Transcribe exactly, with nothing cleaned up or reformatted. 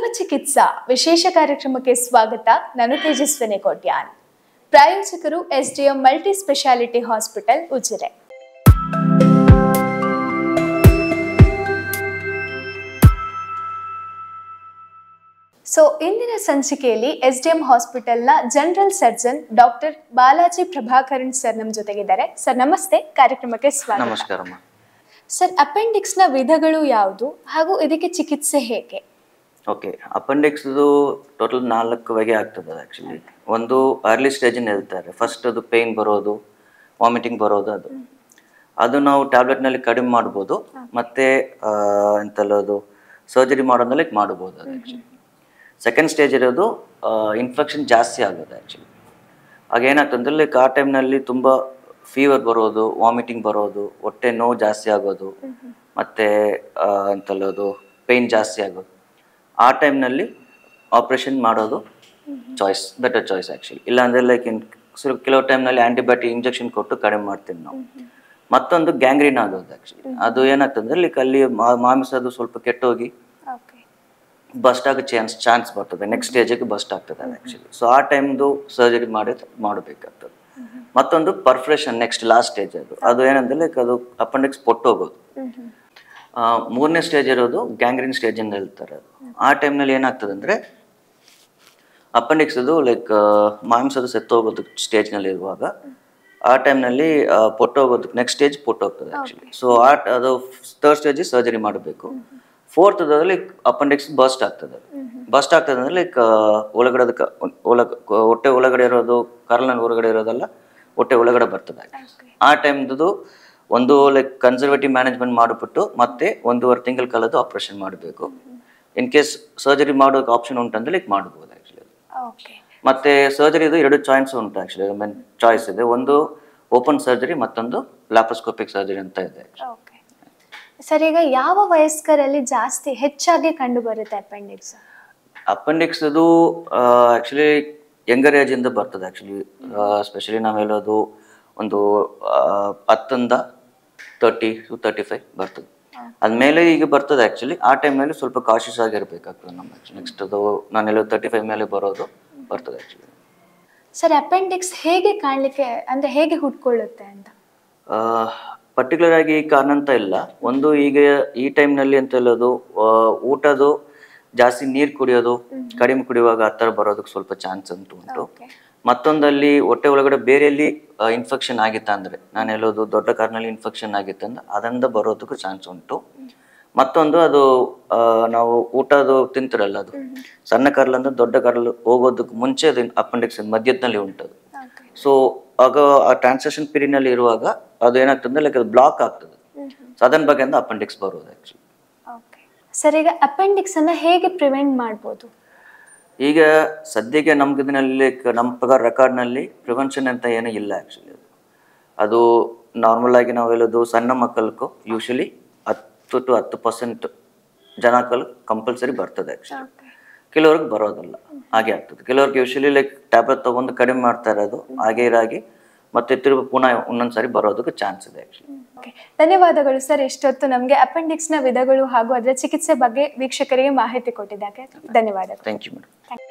ಚಿಕಿತ್ಸಾ ವಿಶೇಷ ಕಾರ್ಯಕ್ರಮಕ್ಕೆ ಸ್ವಾಗತ. ನಾನು ತೇಜಸ್ವಿನಿ ಕೋಟ್ಯಾನ್. ಪ್ರಾಯೋಜಕರು SDM multi speciality hospital Ujire. So ಇಂದಿನ ಸಂಚಿಕೆಯಲ್ಲಿ ಎಸ್ಡಿಎಂ ಹಾಸ್ಪಿಟಲ್ನ general surgeon doctor Balaji Prabhakaran sir ನಮ್ಮ ಜೊತೆಗಿದ್ದಾರೆ. ಸರ್ ನಮಸ್ತೆ, ಕಾರ್ಯಕ್ರಮಕ್ಕೆ ಸ್ವಾಗತ. ನಮಸ್ಕಾರ. ಸರ್, ಅಪೆಂಡಿಕ್ಸ್ನ ವಿಧಗಳು ಯಾವುದು ಹಾಗೂ ಇದಕ್ಕೆ ಚಿಕಿತ್ಸೆ ಹೇಗೆ? ಓಕೆ, ಅಪೆಂಡಿಕ್ಸ್ದು ಟೋಟಲ್ ನಾಲ್ಕು ಬಗೆ ಆಗ್ತದೆ. ಆ್ಯಕ್ಚುಲಿ ಒಂದು ಅರ್ಲಿ ಸ್ಟೇಜಿನ ಹೇಳ್ತಾರೆ. ಫಸ್ಟ್ ಅದು ಪೇಯ್ನ್ ಬರೋದು, ವಾಮಿಟಿಂಗ್ ಬರೋದು, ಅದು ಅದು ನಾವು ಟ್ಯಾಬ್ಲೆಟ್ನಲ್ಲಿ ಕಡಿಮೆ ಮಾಡ್ಬೋದು. ಮತ್ತು ಎಂತೆಲ್ಲದು ಸರ್ಜರಿ ಮಾಡೋದ್ರಲ್ಲಿ ಮಾಡ್ಬೋದು. ಅದು ಆ್ಯಕ್ಚುಲಿ ಸೆಕೆಂಡ್ ಸ್ಟೇಜ್ ಇರೋದು ಇನ್ಫೆಕ್ಷನ್ ಜಾಸ್ತಿ ಆಗೋದು. ಆ್ಯಕ್ಚುಲಿ ಆಗ ಏನಾಗ್ತಂದ್ರೆ ಲೈಕ್ ಆ ಟೈಮ್ನಲ್ಲಿ ತುಂಬ ಫೀವರ್ ಬರೋದು, ವಾಮಿಟಿಂಗ್ ಬರೋದು, ಹೊಟ್ಟೆ ನೋವು ಜಾಸ್ತಿ ಆಗೋದು, ಮತ್ತು ಎಂತೆಲ್ಲದು ಪೇಯ್ನ್ ಜಾಸ್ತಿ ಆಗೋದು. ಆ ಟೈಮ್ನಲ್ಲಿ ಆಪ್ರೇಷನ್ ಮಾಡೋದು ಚಾಯ್ಸ್, ಬೆಟರ್ ಚಾಯ್ಸ್ ಆ್ಯಕ್ಚುಲಿ. ಇಲ್ಲಾಂದರೆ ಲೈಕ್ ಇನ್ ಕೆಲವು ಟೈಮ್ನಲ್ಲಿ ಆ್ಯಂಟಿಬಯೋಟಿಕ್ ಇಂಜೆಕ್ಷನ್ ಕೊಟ್ಟು ಕಡಿಮೆ ಮಾಡ್ತೀವಿ ನಾವು. ಮತ್ತೊಂದು ಗ್ಯಾಂಗ್ರೀನ್ ಆಗೋದು. ಆ್ಯಕ್ಚುಲಿ ಅದು ಏನಾಗ್ತಂದ್ರೆ ಲೈಕ್ ಅಲ್ಲಿ ಮಾಂಸದು ಸ್ವಲ್ಪ ಕೆಟ್ಟೋಗಿ ಬಸ್ಟ್ ಆಗೋ ಚಾನ್ಸ್ ಚಾನ್ಸ್ ಬರ್ತದೆ. ನೆಕ್ಸ್ಟ್ ಸ್ಟೇಜಿಗೆ ಬಸ್ಟ್ ಆಗ್ತದೆ ಆ್ಯಕ್ಚುಲಿ. ಸೊ ಆ ಟೈಮ್ದು ಸರ್ಜರಿ ಮಾಡಿ ಮಾಡಬೇಕಾಗ್ತದೆ. ಮತ್ತೊಂದು ಪರ್ಫರೇಷನ್, ನೆಕ್ಸ್ಟ್ ಲಾಸ್ಟ್ ಸ್ಟೇಜ್. ಅದು ಅದು ಏನಂದ್ರೆ ಲೈಕ್ ಅದು ಅಪೆಂಡಿಕ್ಸ್ ಪೊಟ್ಟೋಗೋದು. ಮೂರನೇ ಸ್ಟೇಜ್ ಇರೋದು ಗ್ಯಾಂಗ್ರೀನ್ ಸ್ಟೇಜ್ ಅಂತ ಹೇಳ್ತಾರೆ. ಅದು ಆ ಟೈಮ್ನಲ್ಲಿ ಏನಾಗ್ತದೆ ಅಂದರೆ ಅಪೆಂಡಿಕ್ಸ್ ಅದು ಲೈಕ್ ಮಾಂಸದ ಸೆತ್ತೋಗೋದು ಸ್ಟೇಜ್ನಲ್ಲಿ ಇರುವಾಗ ಆ ಟೈಮ್ನಲ್ಲಿ ಪೊಟ್ಟೋಗೋದಕ್ಕೆ ನೆಕ್ಸ್ಟ್ ಸ್ಟೇಜ್ ಪೊಟ್ಟೋಗ್ತದೆ ಆ್ಯಕ್ಚುಲಿ. ಸೊ ಆ ಅದು ಥರ್ಡ್ ಸ್ಟೇಜ್ ಸರ್ಜರಿ ಮಾಡಬೇಕು. ಫೋರ್ತ್ ಲೈಕ್ ಅಪೆಂಡಿಕ್ಸ್ ಬಸ್ಟ್ ಆಗ್ತದೆ. ಬಸ್ಟ್ ಆಗ್ತದೆ ಅಂದರೆ ಲೈಕ್ ಒಳಗಡೆ ಒಳ ಹೊಟ್ಟೆ ಒಳಗಡೆ ಇರೋದು, ಕರ್ಲ್ನಲ್ಲಿ ಹೊರಗಡೆ ಇರೋದೆಲ್ಲ ಹೊಟ್ಟೆ ಒಳಗಡೆ ಬರ್ತದೆ. ಆ ಟೈಮ್ದು ಒಂದು ಲೈಕ್ ಕನ್ಸರ್ವೇಟಿವ್ ಮ್ಯಾನೇಜ್ಮೆಂಟ್ ಮಾಡಿಬಿಟ್ಟು ಮತ್ತೆ ಒಂದೂವರೆ ತಿಂಗಳ ಕಾಲದ್ದು ಆಪ್ರೇಷನ್ ಮಾಡಬೇಕು. ಇನ್ ಕೇಸ್ ಸರ್ಜರಿ ಮಾಡೋಕೆ ಆಪ್ಷನ್ ಉಂಟಂದ್ರೆ ಲೈಕ್ ಮಾಡ್ಬೋದು ಆ್ಯಕ್ಚುಲಿ. ಮತ್ತೆ ಸರ್ಜರಿದು ಎರಡು ಚಾಯ್ಸ್ ಉಂಟು ಆ್ಯಕ್ಚುಲಿ. ಮೀನ್ ಚಾಯ್ಸ್ ಇದೆ. ಒಂದು ಓಪನ್ ಸರ್ಜರಿ, ಮತ್ತೊಂದು ಲ್ಯಾಪ್ರೋಸ್ಕೋಪಿಕ್ ಸರ್ಜರಿ ಅಂತ ಇದೆ. ಸರ್, ಈಗ ಯಾವ ವಯಸ್ಕರಲ್ಲಿ ಜಾಸ್ತಿ ಹೆಚ್ಚಾಗಿ ಕಂಡು ಬರುತ್ತೆ ಅಪೆಂಡಿಕ್ಸ್? ಅಪೆಂಡಿಕ್ಸ್ ಅದು ಆ್ಯಕ್ಚುಲಿ ಯಂಗರ್ ಏಜ್ ಇಂದ ಬರ್ತದೆ ಆ್ಯಕ್ಚುಲಿ. ಸ್ಪೆಷಲಿ ನಾವು ಹೇಳೋದು ಒಂದು ಹತ್ತರಿಂದ ತರ್ಟಿ ಟು ತರ್ಟಿ ಫೈವ್ ಬರ್ತದೆ. ಅದ್ಮೇಲೆ ಈಗ ಬರ್ತದೆ ಆ್ಯಕ್ಚುಲಿ. ಆ ಟೈಮ್ನಲ್ಲಿ ಸ್ವಲ್ಪ ಕಾಶಿಯಸ್ ಆಗಿರ್ಬೇಕಾಗ್ತದೆ ನಮ್ಮ ಆ್ಯಕ್ಚುಲಿ. ನೆಕ್ಸ್ಟ್ ಅದು ನಾನು ಹೇಳೋದು ತರ್ಟಿ ಫೈವ್ ಮೇಲೆ ಬರೋದು ಬರ್ತದೆ ಆ್ಯಕ್ಚುಲಿ. ಸರ್, ಅಪೆಂಡಿಕ್ಸ್ ಹೇಗೆ ಕಾಣಲಿಕ್ಕೆ ಅಂದರೆ ಹೇಗೆ ಹುಟ್ಕೊಳ್ಳುತ್ತೆ ಅಂತ? ಪರ್ಟಿಕ್ಯುಲರ್ ಆಗಿ ಕಾರಣ ಅಂತ ಇಲ್ಲ. ಒಂದು ಈಗ ಈ ಟೈಮ್ನಲ್ಲಿ ಅಂತ ಹೇಳೋದು ಊಟದು ಜಾಸ್ತಿ ನೀರು ಕುಡಿಯೋದು ಕಡಿಮೆ ಕುಡಿಯುವಾಗ ಆ ಥರ ಬರೋದಕ್ಕೆ ಸ್ವಲ್ಪ ಚಾನ್ಸ್ ಅಂತೂ ಉಂಟು. ಮತ್ತೊಂದಲ್ಲಿ ಹೊಟ್ಟೆ ಒಳಗಡೆ ಬೇರೆಯಲ್ಲಿ ಇನ್ಫೆಕ್ಷನ್ ಆಗಿತ್ತ ಅಂದರೆ, ನಾನು ಹೇಳೋದು ದೊಡ್ಡ ಕಾರ್ನಲ್ಲಿ ಇನ್ಫೆಕ್ಷನ್ ಆಗಿತ್ತಂದ್ರೆ ಅದರಿಂದ ಬರೋದಕ್ಕೂ ಚಾನ್ಸ್ ಉಂಟು. ಮತ್ತೊಂದು ಅದು ನಾವು ಊಟದು ತಿಂತಿರಲ್ಲ, ಅದು ಸಣ್ಣ ಕರ್ಲ್ ಅಂದ್ರೆ ದೊಡ್ಡ ಕರ್ಲ್ ಹೋಗೋದಕ್ಕೆ ಮುಂಚೆ ಅದು ಅಪೆಂಡಿಕ್ಸ್ ಮಧ್ಯದಲ್ಲಿ ಉಂಟು. ಸೊ ಆಗ ಆ ಟ್ರಾನ್ಸಾಕ್ಷನ್ ಪೀರಿಯಡ್ನಲ್ಲಿ ಇರುವಾಗ ಅದು ಏನಾಗ್ತದೆ ಲೈಕ್ ಅದು ಬ್ಲಾಕ್ ಆಗ್ತದೆ. ಸೊ ಅದನ್ನ ಬಗ್ಗೆ ಅಂತ ಅಪೆಂಡಿಕ್ಸ್ ಬರೋದು ಆ್ಯಕ್ಚುಲಿ. ಸರ್, ಈಗ ಅಪೆಂಡಿಕ್ಸ್ ಅನ್ನ ಹೇಗೆ ಪ್ರಿವೆಂಟ್ ಮಾಡ್ಬೋದು? ಈಗ ಸದ್ಯಕ್ಕೆ ನಮ್ಮ ಇದರಲ್ಲಿ ನಮ್ಮ ಪ್ರಕಾರ ರೆಕಾರ್ಡ್ನಲ್ಲಿ ಪ್ರಿವೆನ್ಷನ್ ಅಂತ ಏನೂ ಇಲ್ಲ ಆ್ಯಕ್ಚುಲಿ. ಅದು ಅದು ನಾರ್ಮಲ್ ಆಗಿ ನಾವು ಹೇಳೋದು ಸಣ್ಣ ಮಕ್ಕಳಿಗೂ ಯೂಶಲಿ ಹತ್ತು ಟು ಹತ್ತು ಪರ್ಸೆಂಟ್ ಜನಕ್ಕಲ್ಲಿ ಕಂಪಲ್ಸರಿ ಬರ್ತದೆ ಆ್ಯಕ್ಚುಲಿ. ಕೆಲವ್ರಿಗೆ ಬರೋದಿಲ್ಲ, ಹಾಗೆ ಆಗ್ತದೆ. ಕೆಲವ್ರಿಗೆ ಯೂಶಲಿ ಲೈಕ್ ಟ್ಯಾಬ್ಲೆಟ್ ತೊಗೊಂಡು ಕಡಿಮೆ ಮಾಡ್ತಾ ಇರೋದು ಹಾಗೆ ಇರಾಗಿ ಮತ್ತೆ ತಿರುಗಿ ಪುನಃ ಒಂದೊಂದ್ಸರಿ ಬರೋದಕ್ಕೆ ಚಾನ್ಸ್ ಇದೆ ಆ್ಯಕ್ಚುಲಿ. ಧನ್ಯವಾದಗಳು ಸರ್, ಇಷ್ಟೊತ್ತು ನಮಗೆ ಅಪೆಂಡಿಕ್ಸ್ನ ವಿಧಗಳು ಹಾಗೂ ಅದರ ಚಿಕಿತ್ಸೆ ಬಗ್ಗೆ ವೀಕ್ಷಕರಿಗೆ ಮಾಹಿತಿ ಕೊಟ್ಟಿದ್ದಕ್ಕೆ ಧನ್ಯವಾದಗಳು. Thank you madam.